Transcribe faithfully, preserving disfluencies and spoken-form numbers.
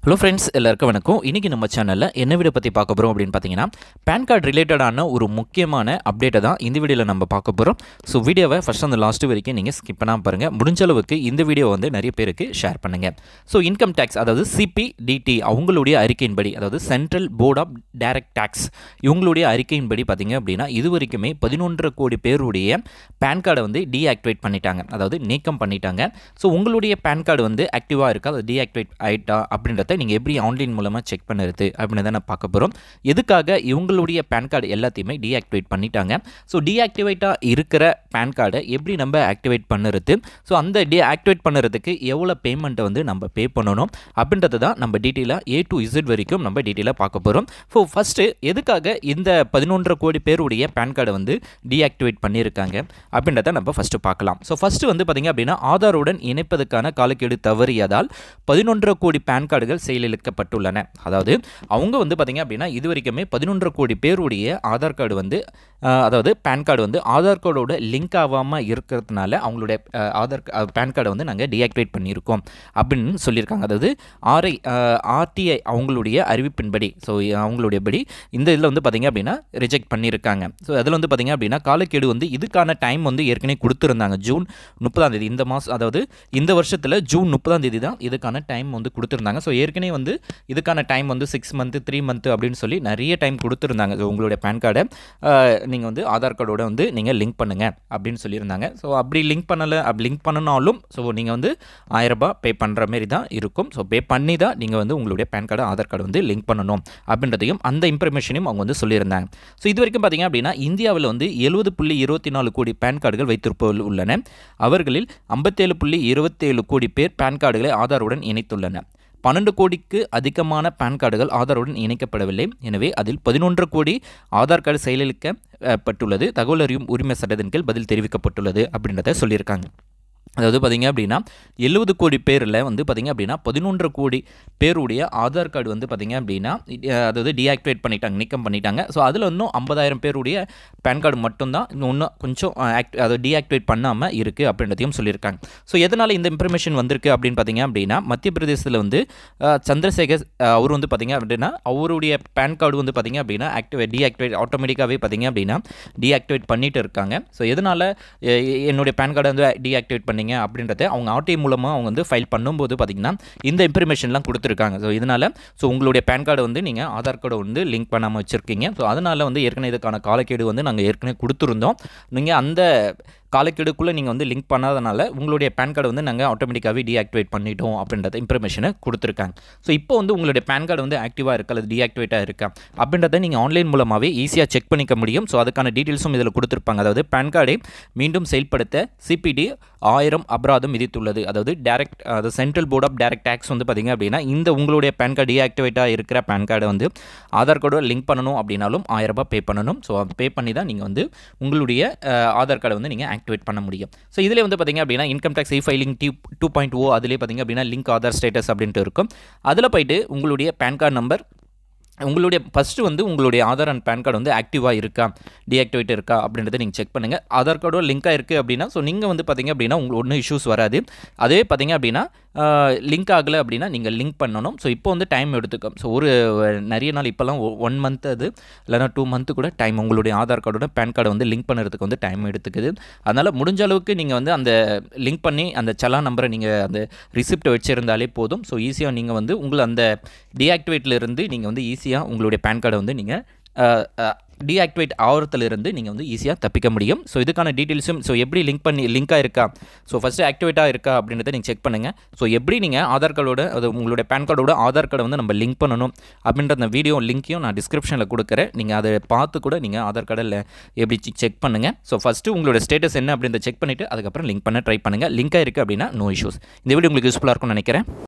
Hello friends, எல்லாருக்கும் வணக்கம். இன்றைக்கி நம்ம சேனலில் என்ன வீடியோ பற்றி பார்க்க போகிறோம் அப்படின்னு பார்த்தீங்கன்னா, பேன் கார்டு ரிலேட்டடான ஒரு முக்கியமான அப்டேட்டை தான் இந்த வீடியோவில் நம்ம பார்க்க போகிறோம். ஸோ வீடியோவை ஃபஸ்ட் அந்த லாஸ்ட் வரைக்கும் நீங்கள் ஸ்கிப் பண்ணாமல் பாருங்கள். முடிஞ்ச அளவுக்கு இந்த வீடியோ வந்து நிறைய பேருக்கு ஷேர் பண்ணுங்கள். ஸோ இன்கம் டேக்ஸ், அதாவது சிபிடிடி அவங்களுடைய அறிக்கையின்படி, அதாவது central board of direct tax இவங்களுடைய அறிக்கையின்படி பார்த்தீங்க அப்படின்னா, இது வரைக்குமே பதினொன்றரை கோடி பேருடைய பேன் கார்டை வந்து டீஆக்டிவேட் பண்ணிட்டாங்க, அதாவது நீக்கம் பண்ணிட்டாங்க. ஸோ உங்களுடைய பேன் கார்டு வந்து ஆக்டிவாக இருக்கா, அது டீஆக்டிவேட் ஆகிட்டா அப்படின்றத நீங்கள் எப்படி ஆன்லைன் மூலமாக செக் பண்ணுறது அப்படின்னு தான் நான் பார்க்க போகிறோம். எதுக்காக இவங்களுடைய பேன் கார்டு எல்லாத்தையுமே டீஆக்டிவேட் பண்ணிட்டாங்க, ஸோ டீஆக்டிவேட்டாக இருக்கிற பேன் கார்டை எப்படி நம்ம ஆக்டிவேட் பண்ணுறது, ஸோ அந்த டீஆக்டிவேட் பண்ணுறதுக்கு எவ்வளோ பேமெண்ட்டை வந்து நம்ம பே பண்ணணும் அப்படின்றது தான் நம்ம டீட்டெயிலாக ஏ டு இசட் வரைக்கும் நம்ம டீட்டெயிலாக பார்க்க போகிறோம். ஸோ ஃபஸ்ட்டு எதுக்காக இந்த பதினொன்றரை கோடி பேருடைய பேன் கார்டை வந்து டீஆக்டிவேட் பண்ணியிருக்காங்க அப்படின்றத நம்ம ஃபஸ்ட்டு பார்க்கலாம். ஸோ ஃபஸ்ட்டு வந்து பார்த்திங்க அப்படின்னா, ஆதாருடன் இணைப்பதற்கான காலக்கெடு தவறியதால் பதினொன்றரை கோடி பேன் கார்டுகள் செயலிழக்கப்பட்டுள்ளன. அதாவது அவங்க வந்து பார்த்திங்க அப்படின்னா, இது வரைக்குமே பதினொன்றரை கோடி பேருடைய ஆதார் கார்டு வந்து, அதாவது பேன் கார்டு வந்து ஆதார் கார்டோட லிங்க் ஆகாமல் இருக்கிறதுனால அவங்களுடைய ஆதார் பேன் கார்டை வந்து நாங்கள் டீஆக்டிவேட் பண்ணியிருக்கோம் அப்படின்னு சொல்லியிருக்காங்க. அதாவது ஆர்ஐ ஆர்டிஐ அவங்களுடைய அறிவிப்பின்படி, ஸோ அவங்களுடைய படி இந்த இதில் வந்து பார்த்திங்க அப்படின்னா ரிஜெக்ட் பண்ணியிருக்காங்க. ஸோ அதில் வந்து பார்த்திங்க அப்படின்னா காலக்கெடு வந்து இதுக்கான டைம் வந்து ஏற்கனவே கொடுத்துருந்தாங்க. ஜூன் முப்பதாம் தேதி இந்த மாதம், அதாவது இந்த வருஷத்தில் ஜூன் முப்பதாம் தேதி தான் இதுக்கான டைம் வந்து கொடுத்துருந்தாங்க. ஸோ ஏற்கனவே வந்து இதுக்கான டைம் வந்து சிக்ஸ் மந்த்து த்ரீ மந்த்து அப்படின்னு சொல்லி நிறைய டைம் கொடுத்துருந்தாங்க. ஸோ உங்களுடைய பேன் கார்டை நீங்கள் வந்து ஆதார் கார்டோட வந்து நீங்கள் லிங்க் பண்ணுங்கள் அப்படின்னு சொல்லியிருந்தாங்க. ஸோ அப்படி லிங்க் பண்ணலை, அப்படி லிங்க் பண்ணனாலும் ஸோ நீங்கள் வந்து ஆயிரரூபா பே பண்ணுற மாரி தான் இருக்கும். ஸோ பே பண்ணி தான் நீங்கள் வந்து உங்களுடைய பேன் கார்டு ஆதார் கார்டு வந்து லிங்க் பண்ணணும் அப்படின்றதையும் அந்த இன்ஃபர்மேஷனையும் அவங்க வந்து சொல்லியிருந்தாங்க. ஸோ இது வரைக்கும் பார்த்திங்க அப்படின்னா, இந்தியாவில் வந்து எழுபது புள்ளி இருபத்தி நாலு கோடி பேன் கார்டுகள் வைத்திருப்பவர்கள் உள்ளன. அவர்களில் ஐம்பத்தேழு புள்ளி இருபத்தேழு கோடி பேர் பேன் கார்டுகளை ஆதாருடன் இணைத்துள்ளனர். பன்னெண்டு கோடிக்கு அதிகமான பேன் கார்டுகள் ஆதாருடன் இணைக்கப்படவில்லை. எனவே அதில் பதினொன்று கோடி ஆதார் கார்டு செயலிழக்கப்பட்டுள்ளது. தகவல் அறியும் உரிமை சட்டத்தின் கீழ் பதில் தெரிவிக்கப்பட்டுள்ளது அப்படின்றத சொல்லியிருக்காங்க. அதாவது பார்த்திங்க அப்படின்னா, எழுபது கோடி பேரில் வந்து பார்த்திங்க அப்படின்னா பதினொன்று கோடி பேருடைய ஆதார் கார்டு வந்து பார்த்திங்க அப்படின்னா, அதாவது டீஆக்டிவேட் பண்ணிட்டாங்க, நீக்கம் பண்ணிட்டாங்க. ஸோ அதில் இன்னும் ஐம்பதாயிரம் பேருடைய பேன் கார்டு மட்டும்தான் இன்னும் கொஞ்சம் ஆக்ட் அதாவது டீஆக்டிவேட் பண்ணாமல் இருக்குது அப்படின்றதையும் சொல்லியிருக்காங்க. ஸோ எதனால் இந்த இன்ஃபர்மேஷன் வந்திருக்கு அப்படின்னு பார்த்திங்க அப்படின்னா, மத்திய பிரதேசத்தில் வந்து சந்திரசேகர் அவர் வந்து பார்த்திங்க அப்படின்னா, அவருடைய பேன் கார்டு வந்து பார்த்திங்க அப்படின்னா ஆக்டிவேட் டீஆக்டிவேட் ஆட்டோமேட்டிக்காகவே பார்த்திங்க அப்படின்னா டீஆக்டிவேட் பண்ணிட்டு இருக்காங்க. ஸோ எதனால் என்னுடைய பேன் கார்டை வந்து டீஆக்டிவேட் பண்ணி அப்படின்றத அவங்க ஆர்டிஐ மூலமாக அவங்க வந்து ஃபைல் பண்ணும்போது பார்த்திங்கன்னா இந்த இன்ஃபர்மேஷன்லாம் கொடுத்துருக்காங்க. ஸோ இதனால் ஸோ உங்களுடைய பேன் கார்டை வந்து நீங்கள் ஆதார் கார்டை வந்து லிங்க் பண்ணாமல் வச்சுருக்கீங்க. ஸோ அதனால் வந்து ஏற்கனவே இதுக்கான காலக்கெடு வந்து நாங்கள் ஏற்கனவே கொடுத்துருந்தோம். நீங்கள் அந்த காலக்கெடுக்குள்ளே நீங்கள் வந்து லிங்க் பண்ணாதனால உங்களுடைய பேன் கார்டு வந்து நாங்கள் ஆட்டோமேட்டிக்காகவே டீஆக்டிவேட் பண்ணிட்டோம் அப்படின்றத இன்ஃபர்மேஷனை கொடுத்துருக்காங்க. ஸோ இப்போ வந்து உங்களுடைய பேன் கார்டு வந்து ஆக்டிவாக இருக்கா அல்லது டீஆக்டிவேட்டாக இருக்கா அப்படின்றத நீங்கள் ஆன்லைன் மூலமாகவே ஈஸியாக செக் பண்ணிக்க முடியும். ஸோ அதுக்கான டீட்டெயில்ஸும் இதில் கொடுத்துருப்பாங்க. அதாவது பேன் கார்டை மீண்டும் செயல்படுத்த சிபிடி ஆயிரம் அபராதம் விதித்துள்ளது. அதாவது டேரக்ட் அதாவது central board of direct tax வந்து பார்த்திங்க அப்படின்னா, இந்த உங்களுடைய பேன் கார்டு டீஆக்டிவேட்டாக இருக்கிற பேன் கார்டை வந்து ஆதார் கார்டோட லிங்க் பண்ணணும் அப்படின்னாலும் ஆயிரம் ரூபாய் பே பண்ணணும். ஸோ பே பண்ணி தான் நீங்கள் வந்து உங்களுடைய ஆதார் கார்டை வந்து நீங்கள் ஆக்டிவேட் பண்ண முடியும். ஸோ இதில் வந்து பார்த்திங்க அப்படின்னா, இன்கம் டேக்ஸ் இ ஃபைலிங் டியூ டூ பாயிண்ட் ஓ அதிலே பார்த்திங்க அப்படின்னா லிங்க் ஆதார் ஸ்டேட்டஸ் அப்படின்ட்டு இருக்கும். அதில் போய்ட்டு உங்களுடைய பேன் கார்டு நம்பர், உங்களுடைய ஃபஸ்ட்டு வந்து உங்களுடைய ஆதார் அண்ட் பேன் கார்டு வந்து ஆக்டிவாக இருக்கா டீஆக்டிவேட் இருக்கா அப்படின்றத நீங்கள் செக் பண்ணுங்கள். ஆதார் கார்டோட லிங்காக இருக்குது அப்படின்னா ஸோ நீங்கள் வந்து பார்த்திங்க அப்படின்னா உங்களுக்கு ஒன்றும் இஷ்யூஸ் வராது. அதே பார்த்திங்க அப்படின்னா லிங்க் ஆகலை அப்படின்னா நீங்கள் லிங்க் பண்ணணும். ஸோ இப்போ வந்து டைம் எடுத்துக்கும். ஸோ ஒரு நிறைய நாள் இப்போலாம் ஒன் மந்த் அது இல்லைனா டூ மந்த்து கூட டைம் உங்களுடைய ஆதார் கார்டோட பேன் கார்டை வந்து லிங்க் பண்ணுறதுக்கு வந்து டைம் எடுத்துக்குது. அதனால் முடிஞ்ச அளவுக்கு நீங்கள் வந்து அந்த லிங்க் பண்ணி அந்த சலான் நம்பரை நீங்கள் அந்த ரிசிப்டை வச்சுருந்தாலே போதும். ஸோ ஈஸியாக நீங்கள் வந்து உங்களை அந்த டீஆக்டிவேட்லேருந்து நீங்கள் வந்து ஈஸியாக உங்களுடைய பேன் கார்டை வந்து நீங்கள் டீஆக்டிவேட் ஆகிறதுலேருந்து நீங்கள் வந்து ஈஸியாக தப்பிக்க முடியும். ஸோ இதுக்கான டீட்டெயில்ஸும், ஸோ எப்படி லிங்க் பண்ணி லிங்காக இருக்கா, ஸோ ஃபஸ்ட்டு ஆக்டிவேட்டாக இருக்கா அப்படின்றத நீங்கள் செக் பண்ணுங்கள். ஸோ எப்படி நீங்கள் ஆதார் கார்டோட, அது உங்களுடைய பேன் கார்டோட ஆதார் கார்டை வந்து நம்ம லிங்க் பண்ணணும் அப்படின்ற அந்த வீடியோ லிங்க்கையும் நான் டிஸ்கிரிப்ஷனில் கொடுக்குறேன். நீங்கள் அதை பார்த்து கூட நீங்கள் ஆதார் கார்டில் எப்படி செக் பண்ணுங்கள். ஸோ ஃபஸ்ட்டு உங்களோட ஸ்டேட்டஸ் என்ன அப்படின்றத செக் பண்ணிவிட்டு அதுக்கப்புறம் லிங்க் பண்ண ட்ரை பண்ணுங்கள். லிங்காக இருக்குது அப்படின்னா நோ இஷ்யூஸ். இந்த வீடியோ உங்களுக்கு யூஸ்ஃபுல்லாக இருக்கும்னு நினைக்கிறேன்.